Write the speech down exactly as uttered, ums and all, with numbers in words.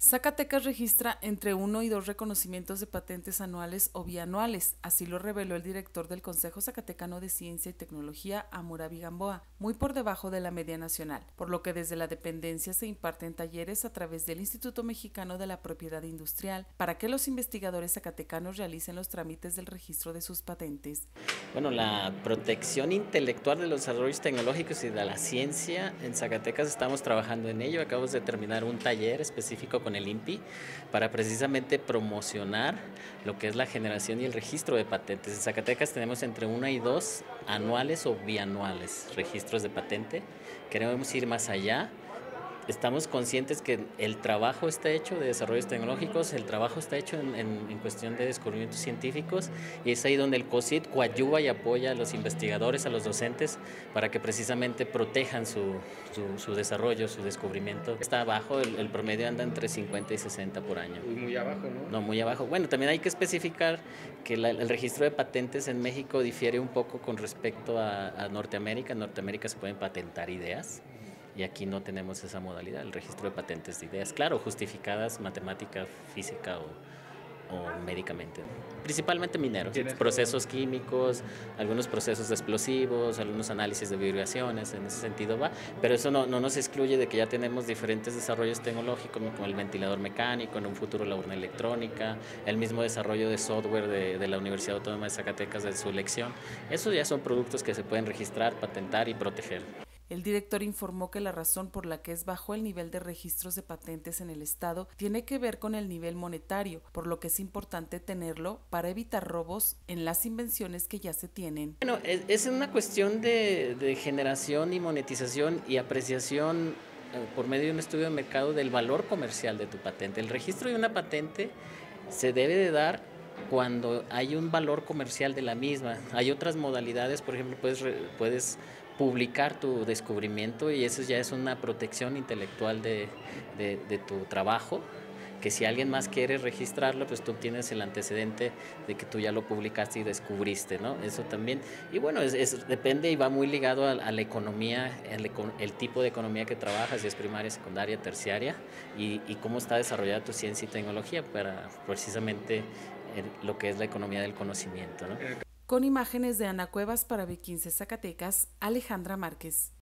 Zacatecas registra entre uno y dos reconocimientos de patentes anuales o bianuales, así lo reveló el director del Consejo Zacatecano de Ciencia y Tecnología, Hammurabi Gamboa, muy por debajo de la media nacional, por lo que desde la dependencia se imparten talleres a través del Instituto Mexicano de la Propiedad Industrial para que los investigadores zacatecanos realicen los trámites del registro de sus patentes. Bueno, la protección intelectual de los desarrollos tecnológicos y de la ciencia en Zacatecas estamos trabajando en ello. Acabamos de terminar un taller específico con el I N P I para precisamente promocionar lo que es la generación y el registro de patentes. En Zacatecas tenemos entre una y dos anuales o bianuales registros de patente. Queremos ir más allá. Estamos conscientes que el trabajo está hecho de desarrollos tecnológicos, el trabajo está hecho en, en, en cuestión de descubrimientos científicos, y es ahí donde el COSIT coadyuva y apoya a los investigadores, a los docentes, para que precisamente protejan su, su, su desarrollo, su descubrimiento. Está abajo, el, el promedio anda entre cincuenta y sesenta por año. Y muy abajo, ¿no? No, muy abajo. Bueno, también hay que especificar que la, el registro de patentes en México difiere un poco con respecto a, a Norteamérica. En Norteamérica se pueden patentar ideas. Y aquí no tenemos esa modalidad, el registro de patentes de ideas, claro, justificadas matemática, física o, o médicamente. Principalmente mineros, procesos químicos, algunos procesos de explosivos, algunos análisis de vibraciones, en ese sentido va, pero eso no, no nos excluye de que ya tenemos diferentes desarrollos tecnológicos, como el ventilador mecánico, en un futuro la urna electrónica, el mismo desarrollo de software de, de la Universidad Autónoma de Zacatecas de su elección. Esos ya son productos que se pueden registrar, patentar y proteger. El director informó que la razón por la que es bajo el nivel de registros de patentes en el Estado tiene que ver con el nivel monetario, por lo que es importante tenerlo para evitar robos en las invenciones que ya se tienen. Bueno, es, es una cuestión de, de generación y monetización y apreciación eh, por medio de un estudio de mercado del valor comercial de tu patente. El registro de una patente se debe de dar cuando hay un valor comercial de la misma. Hay otras modalidades, por ejemplo, puedes, puedes publicar tu descubrimiento y eso ya es una protección intelectual de, de, de tu trabajo, que si alguien más quiere registrarlo, pues tú tienes el antecedente de que tú ya lo publicaste y descubriste, ¿no? Eso también. Y bueno, es, es, depende y va muy ligado a, a la economía, el, el tipo de economía que trabajas, si es primaria, secundaria, terciaria, y, y cómo está desarrollada tu ciencia y tecnología para precisamente el, lo que es la economía del conocimiento, ¿no? Con imágenes de Ana Cuevas para B quince Zacatecas, Alejandra Márquez.